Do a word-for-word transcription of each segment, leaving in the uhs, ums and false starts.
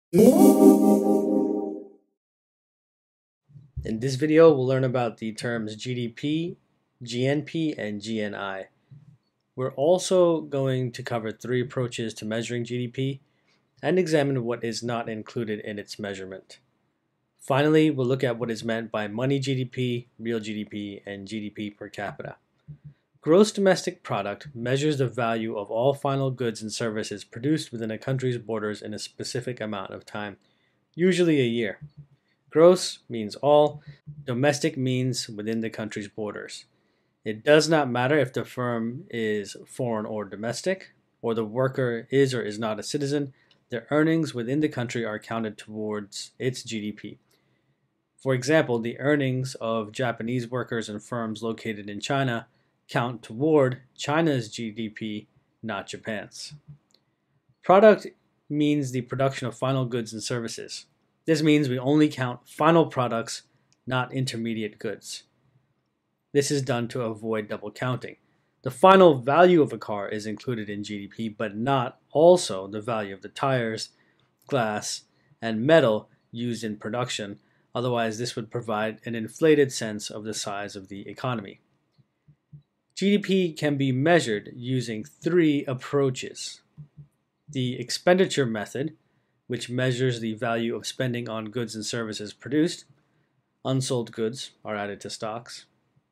In this video, we'll learn about the terms G D P, G N P, and G N I. We're also going to cover three approaches to measuring G D P and examine what is not included in its measurement. Finally, we'll look at what is meant by money G D P, real G D P, and G D P per capita. Gross domestic product measures the value of all final goods and services produced within a country's borders in a specific amount of time, usually a year. Gross means all, domestic means within the country's borders. It does not matter if the firm is foreign or domestic, or the worker is or is not a citizen, their earnings within the country are counted towards its G D P. For example, the earnings of Japanese workers and firms located in China count toward China's G D P, not Japan's. Product means the production of final goods and services. This means we only count final products, not intermediate goods. This is done to avoid double counting. The final value of a car is included in G D P, but not also the value of the tires, glass, and metal used in production. Otherwise, this would provide an inflated sense of the size of the economy. G D P can be measured using three approaches. The expenditure method, which measures the value of spending on goods and services produced. Unsold goods are added to stocks.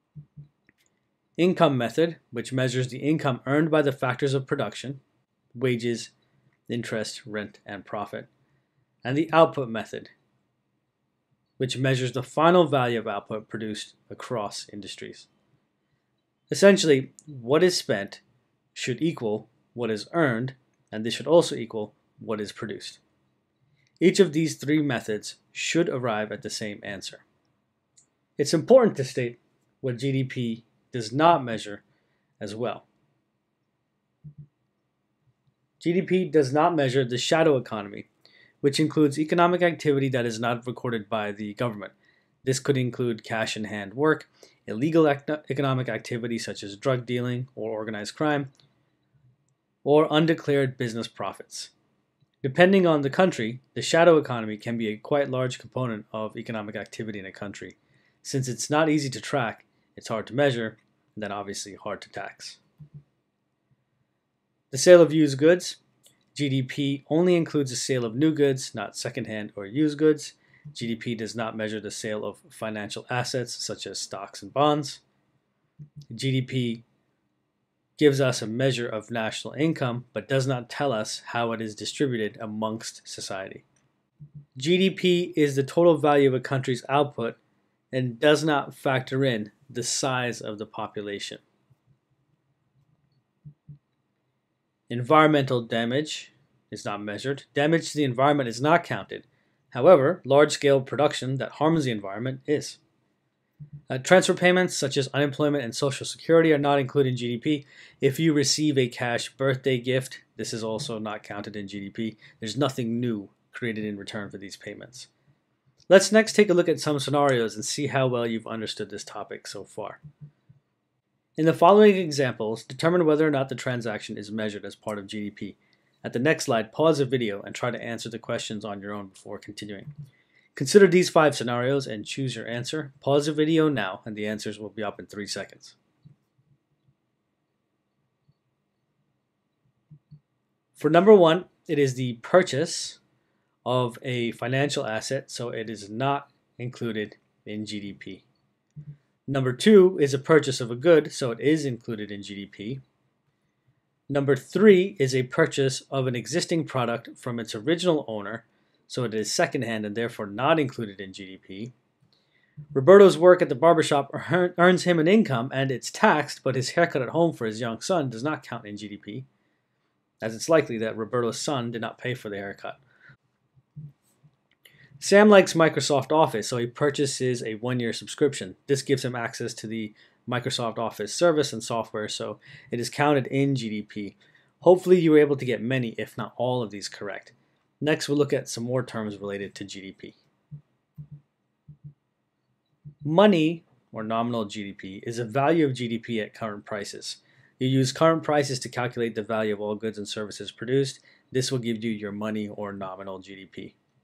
Income method, which measures the income earned by the factors of production, wages, interest, rent, and profit. And the output method, which measures the final value of output produced across industries. Essentially, what is spent should equal what is earned, and this should also equal what is produced. Each of these three methods should arrive at the same answer. It's important to state what G D P does not measure as well. G D P does not measure the shadow economy, which includes economic activity that is not recorded by the government. This could include cash in hand work, illegal economic activity such as drug dealing or organized crime, or undeclared business profits. Depending on the country, the shadow economy can be a quite large component of economic activity in a country. Since it's not easy to track, it's hard to measure, and then obviously hard to tax. The sale of used goods. G D P only includes the sale of new goods, not secondhand or used goods. G D P does not measure the sale of financial assets such as stocks and bonds. G D P gives us a measure of national income, but does not tell us how it is distributed amongst society. G D P is the total value of a country's output and does not factor in the size of the population. Environmental damage is not measured. Damage to the environment is not counted. However, large-scale production that harms the environment is. Uh, transfer payments such as unemployment and social security are not included in G D P. If you receive a cash birthday gift, this is also not counted in G D P. There's nothing new created in return for these payments. Let's next take a look at some scenarios and see how well you've understood this topic so far. In the following examples, determine whether or not the transaction is measured as part of G D P. At the next slide, pause the video and try to answer the questions on your own before continuing. Consider these five scenarios and choose your answer. Pause the video now and the answers will be up in three seconds. For number one, it is the purchase of a financial asset, so it is not included in G D P. Number two is a purchase of a good, so it is included in G D P. Number three is a purchase of an existing product from its original owner, so it is secondhand and therefore not included in G D P. Roberto's work at the barbershop earns him an income and it's taxed, but his haircut at home for his young son does not count in G D P, as it's likely that Roberto's son did not pay for the haircut. Sam likes Microsoft Office, so he purchases a one-year subscription. This gives him access to the Microsoft Office service and software, so it is counted in G D P. Hopefully you were able to get many, if not all of these correct. Next, we'll look at some more terms related to G D P. Money, or nominal G D P, is a value of G D P at current prices. You use current prices to calculate the value of all goods and services produced. This will give you your money or nominal G D P.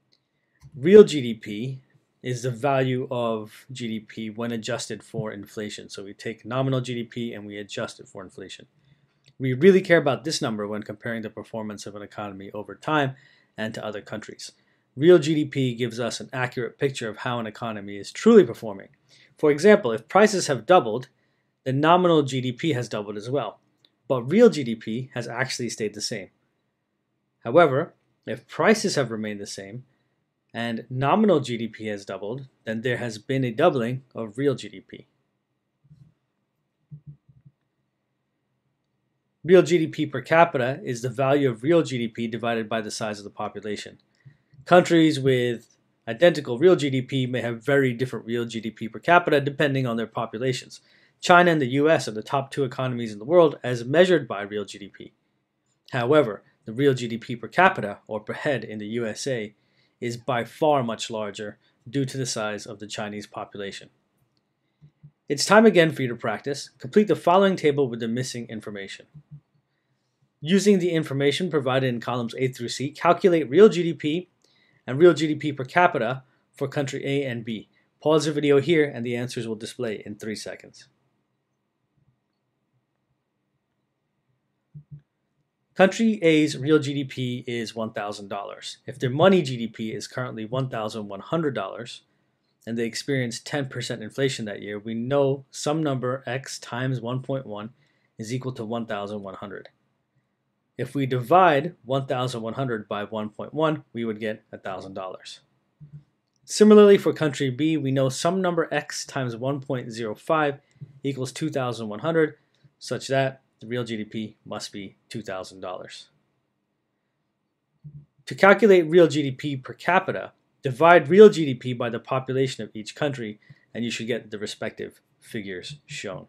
Real G D P is the value of G D P when adjusted for inflation. So we take nominal G D P and we adjust it for inflation. We really care about this number when comparing the performance of an economy over time and to other countries. Real G D P gives us an accurate picture of how an economy is truly performing. For example, if prices have doubled, then nominal G D P has doubled as well, but real G D P has actually stayed the same. However, if prices have remained the same and nominal G D P has doubled, then there has been a doubling of real G D P. Real G D P per capita is the value of real G D P divided by the size of the population. Countries with identical real G D P may have very different real G D P per capita depending on their populations. China and the U S are the top two economies in the world as measured by real G D P. However, the real G D P per capita, or per head in the U S A, is by far much larger due to the size of the Chinese population. It's time again for you to practice. Complete the following table with the missing information. Using the information provided in columns A through C, calculate real G D P and real G D P per capita for country A and B. Pause the video here and the answers will display in three seconds. Country A's real G D P is one thousand dollars. If their money G D P is currently one thousand one hundred dollars and they experienced ten percent inflation that year, we know some number x times one point one is equal to one thousand one hundred. If we divide one thousand one hundred by one point one, we would get one thousand dollars. Similarly, for country B, we know some number x times one point zero five equals two thousand one hundred, such that the real G D P must be two thousand dollars. To calculate real G D P per capita, divide real G D P by the population of each country, and you should get the respective figures shown.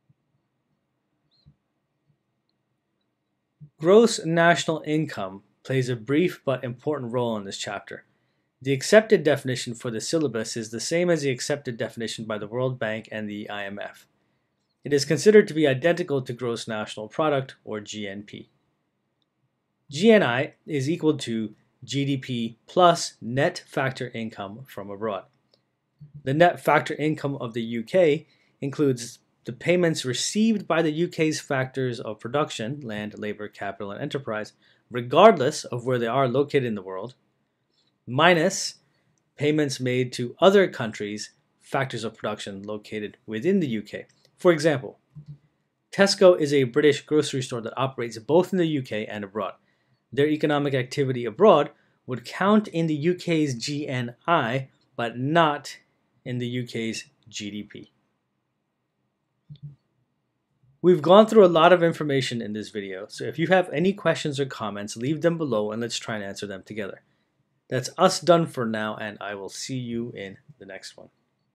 Gross national income plays a brief but important role in this chapter. The accepted definition for the syllabus is the same as the accepted definition by the World Bank and the I M F. It is considered to be identical to gross national product, or G N P. G N I is equal to G D P plus net factor income from abroad. The net factor income of the U K includes the payments received by the U K's factors of production, land, labor, capital, and enterprise, regardless of where they are located in the world, minus payments made to other countries' factors of production located within the U K. For example, Tesco is a British grocery store that operates both in the U K and abroad. Their economic activity abroad would count in the U K's G N I, but not in the U K's G D P. We've gone through a lot of information in this video, so if you have any questions or comments, leave them below and let's try and answer them together. That's us done for now, and I will see you in the next one.